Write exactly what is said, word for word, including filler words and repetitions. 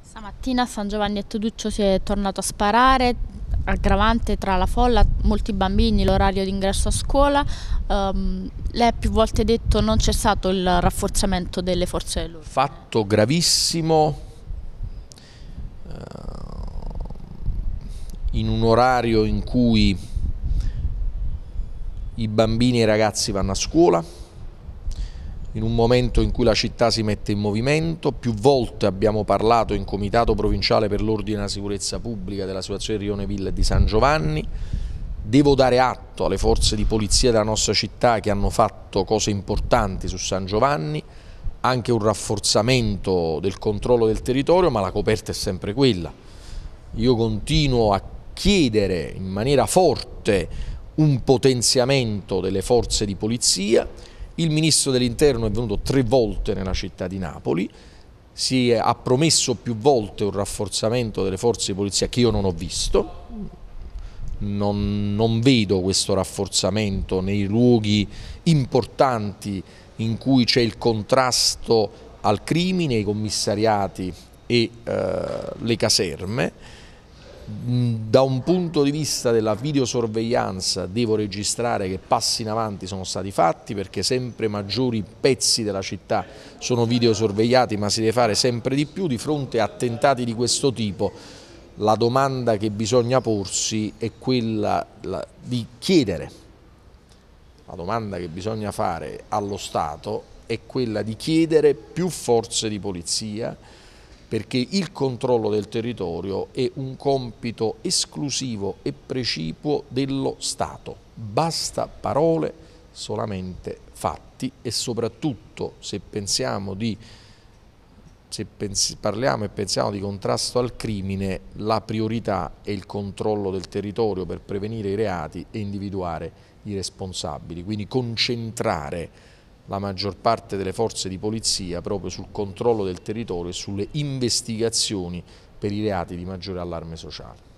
Stamattina a San Giovanni e Teduccio si è tornato a sparare, aggravante tra la folla, molti bambini, l'orario d'ingresso a scuola. Um, lei ha più volte detto non c'è stato il rafforzamento delle forze dell'ordine. Fatto gravissimo, eh, in un orario in cui i bambini e i ragazzi vanno a scuola, in un momento in cui la città si mette in movimento. Più volte abbiamo parlato in Comitato Provinciale per l'Ordine e la Sicurezza Pubblica della situazione di Rione Villa e di San Giovanni. Devo dare atto alle forze di polizia della nostra città che hanno fatto cose importanti su San Giovanni, anche un rafforzamento del controllo del territorio, ma la coperta è sempre quella. Io continuo a chiedere in maniera forte un potenziamento delle forze di polizia. Il Ministro dell'Interno è venuto tre volte nella città di Napoli, si è, ha promesso più volte un rafforzamento delle forze di polizia che io non ho visto, non, non vedo questo rafforzamento nei luoghi importanti in cui c'è il contrasto al crimine, i commissariati e eh, le caserme. Da un punto di vista della videosorveglianza devo registrare che passi in avanti sono stati fatti, perché sempre maggiori pezzi della città sono videosorvegliati, ma si deve fare sempre di più. Di fronte a attentati di questo tipo la domanda che bisogna porsi è quella di chiedere, la domanda che bisogna fare allo Stato è quella di chiedere più forze di polizia, perché il controllo del territorio è un compito esclusivo e precipuo dello Stato. Basta parole, solamente fatti, e soprattutto se pensiamo di, se pensi, parliamo e pensiamo di contrasto al crimine, la priorità è il controllo del territorio per prevenire i reati e individuare i responsabili, quindi concentrare la maggior parte delle forze di polizia proprio sul controllo del territorio e sulle investigazioni per i reati di maggiore allarme sociale.